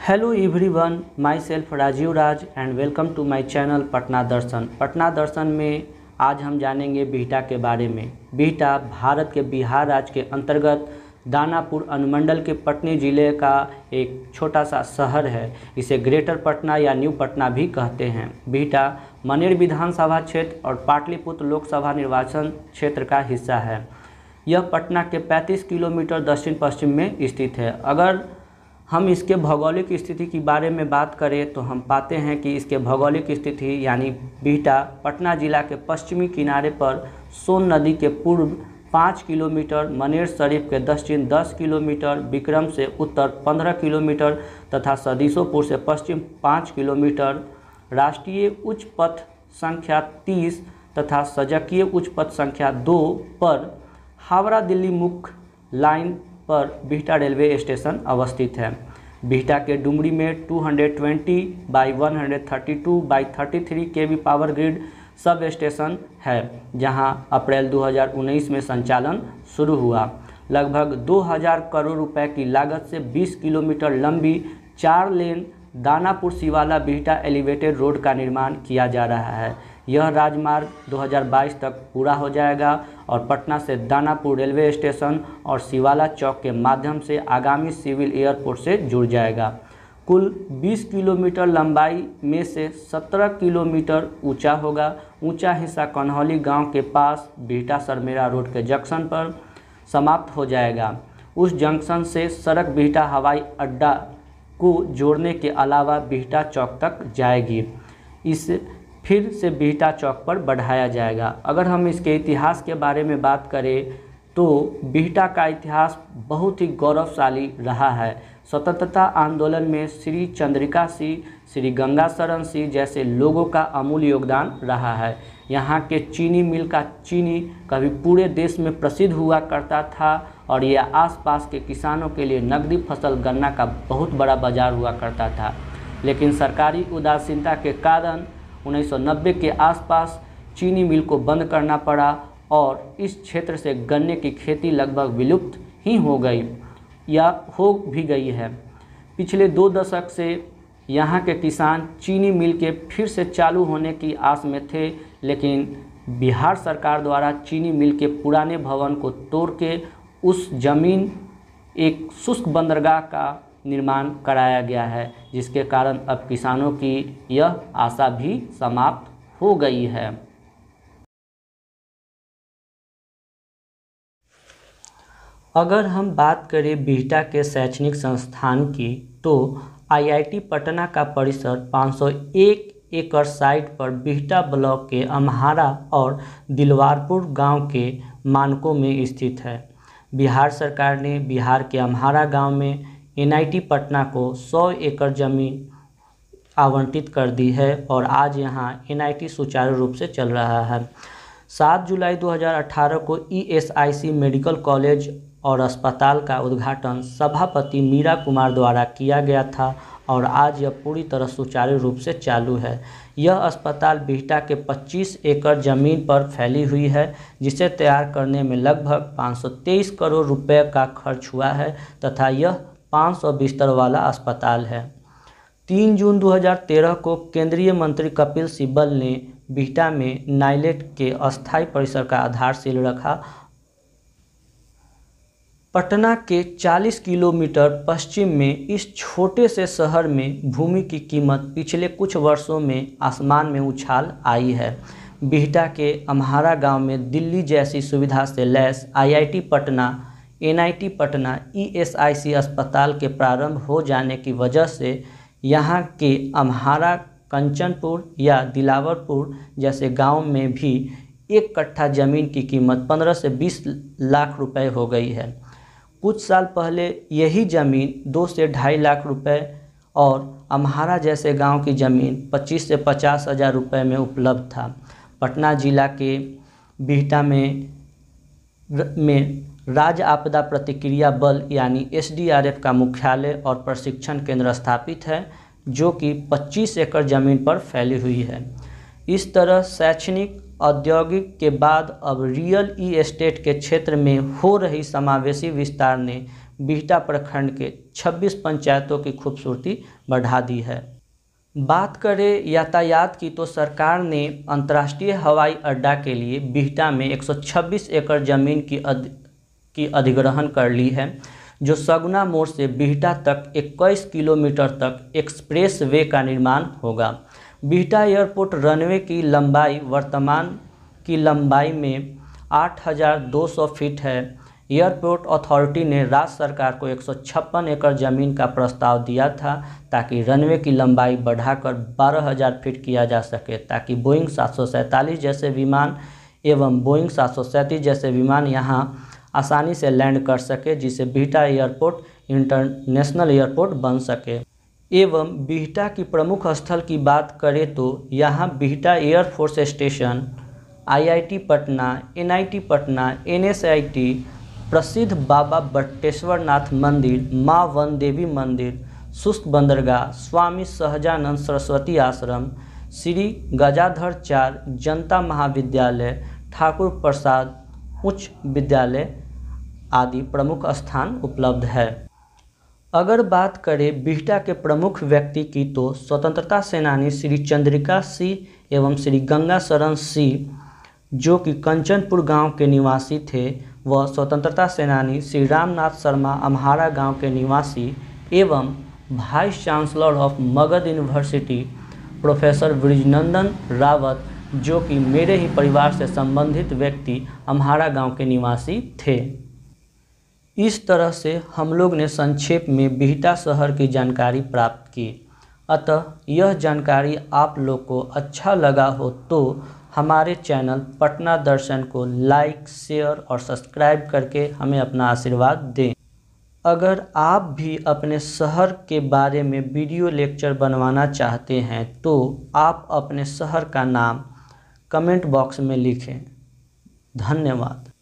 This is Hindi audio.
Hello everyone, myself Rajeev Raj and welcome to my channel Patna Darshan. Patna Darshan में आज हम जानेंगे बिहटा के बारे में। बिहटा भारत के बिहार राज्य के अंतर्गत दानापुर अनुमंडल के पटनी जिले का एक छोटा सा शहर है। इसे ग्रेटर पटना या न्यू पटना भी कहते हैं। बिहटा मनेर विधानसभा क्षेत्र और पाटलिपुत्र लोकसभा निर्वाचन क्षेत्र का हिस्सा है। यह पटना के 35 किलोमीटर दक्षिण पश्चिम में स्थित है। अगर हम इसके भौगोलिक स्थिति के बारे में बात करें तो हम पाते हैं कि इसके भौगोलिक स्थिति यानी बिहटा पटना जिला के पश्चिमी किनारे पर सोन नदी के पूर्व 5 किलोमीटर, मनेर शरीफ के दक्षिण 10 किलोमीटर, विक्रम से उत्तर 15 किलोमीटर तथा सदीसोपुर से पश्चिम 5 किलोमीटर, राष्ट्रीय उच्च पथ संख्या 30 तथा सजकीय उच्च पथ संख्या 2 पर हावड़ा दिल्ली मुख्य लाइन पर बिहटा रेलवे स्टेशन अवस्थित है। बिहटा के डुमरी में 220/132/33 kV power grid sub station है, जहां अप्रैल 2019 में संचालन शुरू हुआ। लगभग 2000 करोड़ रुपए की लागत से 20 किलोमीटर लंबी 4 lane Danapur Shivala Bihta elevated road का निर्माण किया जा रहा है। यह राजमार्ग 2022 तक पूरा हो जाएगा और पटना से दानापुर रेलवे स्टेशन और सिवाला चौक के माध्यम से आगामी सिविल एयरपोर्ट से जुड़ जाएगा। कुल 20 किलोमीटर लंबाई में से 17 किलोमीटर ऊंचा होगा। ऊंचा हिस्सा कन्हौली गांव के पास बिहटा सरमेरा रोड के जंक्शन पर समाप्त हो जाएगा। उस जंक्शन से सड़क बिहटा हवाई अड्डा को जोड़ने के अलावा बिहटा चौक तक जाएगी। इस फिर से बिहटा चौक पर बढ़ाया जाएगा। अगर हम इसके इतिहास के बारे में बात करें तो बिहटा का इतिहास बहुत ही गौरवशाली रहा है। स्वतंत्रता आंदोलन में श्री चंद्रिका सिंह, श्री गंगा शरण सिंह जैसे लोगों का अमूल्य योगदान रहा है। यहाँ के चीनी मिल का चीनी कभी पूरे देश में प्रसिद्ध हुआ करता था और यह आसपास के किसानों के लिए नकदी फसल गन्ना का बहुत बड़ा बाजार हुआ करता था। लेकिन सरकारी उदासीनता के कारण 1990 के आसपास चीनी मिल को बंद करना पड़ा और इस क्षेत्र से गन्ने की खेती लगभग विलुप्त ही हो गई या हो भी गई है। पिछले 2 दशक से यहाँ के किसान चीनी मिल के फिर से चालू होने की आस में थे, लेकिन बिहार सरकार द्वारा चीनी मिल के पुराने भवन को तोड़ के उस जमीन एक शुष्क बंदरगाह का निर्माण कराया गया है, जिसके कारण अब किसानों की यह आशा भी समाप्त हो गई है। अगर हम बात करें बिहटा के शैक्षणिक संस्थान की तो आईआईटी पटना का परिसर 501 एकड़ साइट पर बिहटा ब्लॉक के अम्हारा और दिलवारपुर गांव के मानकों में स्थित है। बिहार सरकार ने बिहार के अम्हारा गांव में एनआईटी पटना को 100 एकड़ जमीन आवंटित कर दी है और आज यहां एनआईटी सुचारू रूप से चल रहा है। 7 जुलाई 2018 को ईएसआईसी मेडिकल कॉलेज और अस्पताल का उद्घाटन सभापति मीरा कुमार द्वारा किया गया था और आज यह पूरी तरह सुचारू रूप से चालू है। यह अस्पताल बिहटा के 25 एकड़ ज़मीन पर फैली हुई है, जिसे तैयार करने में लगभग 523 करोड़ रुपए का खर्च हुआ है तथा यह 500 बिस्तर वाला अस्पताल है। 3 जून 2013 को केंद्रीय मंत्री कपिल सिब्बल ने बिहटा में नाइलेट के अस्थायी परिसर का आधारशिला रखा। पटना के 40 किलोमीटर पश्चिम में इस छोटे से शहर में भूमि की कीमत पिछले कुछ वर्षों में आसमान में उछाल आई है। बिहटा के अम्हारा गांव में दिल्ली जैसी सुविधा से लैस IIT Patna, NIT Patna, ESIC अस्पताल के प्रारंभ हो जाने की वजह से यहाँ के अम्हारा, कंचनपुर या दिलावरपुर जैसे गांव में भी 1 कट्ठा ज़मीन की कीमत 15 से 20 लाख रुपए हो गई है। कुछ साल पहले यही ज़मीन 2 से 2.5 लाख रुपए और अम्हारा जैसे गांव की ज़मीन 25 से 50 हज़ार रुपये में उपलब्ध था। पटना जिला के बिहटा में राज्य आपदा प्रतिक्रिया बल यानी एसडीआरएफ का मुख्यालय और प्रशिक्षण केंद्र स्थापित है, जो कि 25 एकड़ ज़मीन पर फैली हुई है। इस तरह शैक्षणिक, औद्योगिक के बाद अब रियल एस्टेट के क्षेत्र में हो रही समावेशी विस्तार ने बिहटा प्रखंड के 26 पंचायतों की खूबसूरती बढ़ा दी है। बात करें यातायात की तो सरकार ने अंतर्राष्ट्रीय हवाई अड्डा के लिए बिहटा में 126 एकड़ ज़मीन की अधिग्रहण कर ली है, जो सगुना मोड़ से बिहटा तक 21 किलोमीटर तक एक्सप्रेस वे का निर्माण होगा। बिहटा एयरपोर्ट रनवे की लंबाई वर्तमान की लंबाई में 8,200 फीट है। एयरपोर्ट अथॉरिटी ने राज्य सरकार को 156 एकड़ ज़मीन का प्रस्ताव दिया था ताकि रनवे की लंबाई बढ़ाकर 12,000 फीट किया जा सके, ताकि बोइंग 747 जैसे विमान एवं बोइंग 737 जैसे विमान यहां आसानी से लैंड कर सके, जिससे बिहटा एयरपोर्ट इंटरनेशनल एयरपोर्ट बन सके। एवं बिहटा की प्रमुख स्थल की बात करें तो यहाँ Bihta air force station, IIT Patna, NIT Patna, NSIT, प्रसिद्ध बाबा बटेश्वर नाथ मंदिर, माँ वन देवी मंदिर, शुष्क बंदरगाह, स्वामी सहजानंद सरस्वती आश्रम, श्री गजाधराचार्य जनता महाविद्यालय, ठाकुर प्रसाद उच्च विद्यालय आदि प्रमुख स्थान उपलब्ध है। अगर बात करें बिहटा के प्रमुख व्यक्ति की तो स्वतंत्रता सेनानी श्री चंद्रिका सिंह एवं श्री गंगा शरण सिंह, जो कि कंचनपुर गांव के निवासी थे, व स्वतंत्रता सेनानी श्री रामनाथ शर्मा अम्हारा गांव के निवासी एवं vice chancellor of Magadh university professor Brijnandan Rawat, जो कि मेरे ही परिवार से संबंधित व्यक्ति अम्हारा गांव के निवासी थे। इस तरह से हम लोग ने संक्षेप में बिहटा शहर की जानकारी प्राप्त की। अतः यह जानकारी आप लोग को अच्छा लगा हो तो हमारे चैनल पटना दर्शन को लाइक, शेयर और सब्सक्राइब करके हमें अपना आशीर्वाद दें। अगर आप भी अपने शहर के बारे में वीडियो लेक्चर बनवाना चाहते हैं तो आप अपने शहर का नाम कमेंट बॉक्स में लिखें। धन्यवाद।